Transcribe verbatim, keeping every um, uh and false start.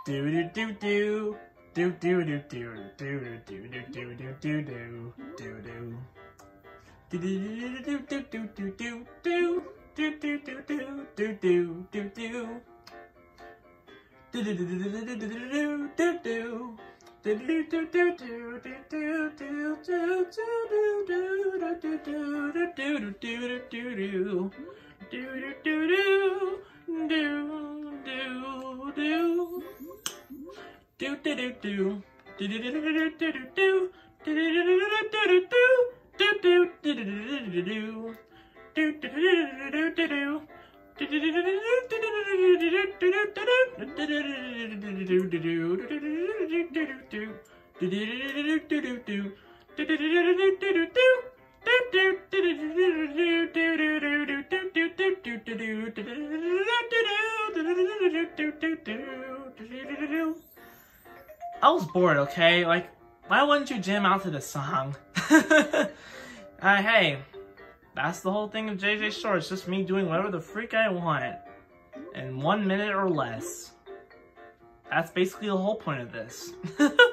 do do do do do do do do do do do do do do do do do. Do do do do do do do do do do do do do do do do. Do do do do do do do do do do. Do do do do do do do do do do do do do do. Do do do do do do do. Do do do do. Do do do do do do do. Do do do do do do do. Do do do do do do. Do do do do do do. I was bored, okay? Like, why wouldn't you jam out to the song? uh, hey. That's the whole thing of J J Shorts, just me doing whatever the freak I want in one minute or less. That's basically the whole point of this.